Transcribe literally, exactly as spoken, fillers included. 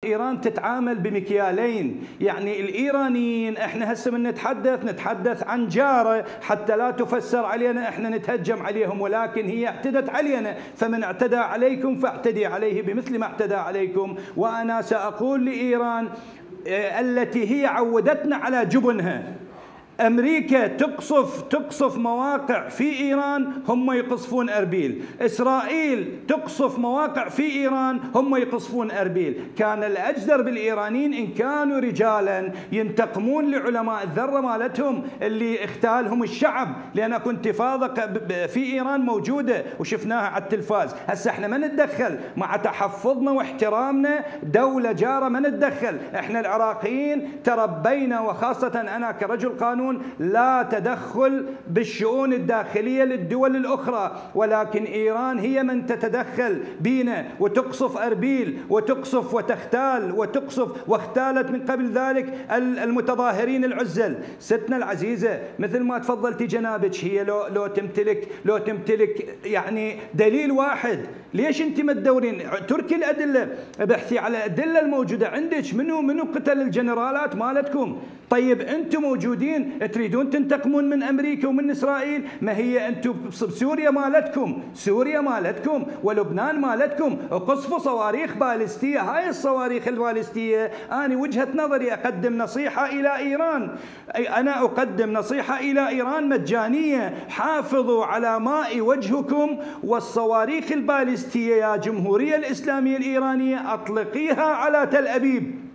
إيران تتعامل بمكيالين. يعني الإيرانيين إحنا هسه من نتحدث نتحدث عن جارة حتى لا تفسر علينا إحنا نتهجم عليهم، ولكن هي اعتدت علينا، فمن اعتدى عليكم فاعتدي عليه بمثل ما اعتدى عليكم. وأنا سأقول لإيران التي هي عودتنا على جبنها، أمريكا تقصف تقصف مواقع في إيران، هم يقصفون أربيل. إسرائيل تقصف مواقع في إيران، هم يقصفون أربيل. كان الأجدر بالإيرانيين إن كانوا رجالا ينتقمون لعلماء الذرة مالتهم اللي اغتالهم الشعب، لأن اكو انتفاضة في إيران موجودة وشفناها على التلفاز. هسه احنا ما نتدخل مع تحفظنا واحترامنا دولة جارة، ما نتدخل. احنا العراقيين تربينا، وخاصة أنا كرجل قانون، لا تدخل بالشؤون الداخلية للدول الأخرى، ولكن إيران هي من تتدخل بينا وتقصف أربيل وتقصف وتختال وتقصف، واختالت من قبل ذلك المتظاهرين العزل. ستنا العزيزة مثل ما تفضلتي جنابك، هي لو لو تمتلك لو تمتلك يعني دليل واحد، ليش انت ما تدورين؟ تركي الأدلة، ابحثي على الأدلة الموجودة عندك. منو منو قتل الجنرالات مالتكم؟ طيب انتم موجودين تريدون تنتقمون من أمريكا ومن إسرائيل؟ ما هي أنتم بسوريا مالتكم، سوريا مالتكم ولبنان مالتكم، قصفوا صواريخ باليستية. هاي الصواريخ الباليستية أنا وجهة نظري أقدم نصيحة إلى إيران، أنا أقدم نصيحة إلى إيران مجانية: حافظوا على ماء وجهكم، والصواريخ الباليستية يا جمهورية الإسلامية الإيرانية أطلقيها على تل أبيب.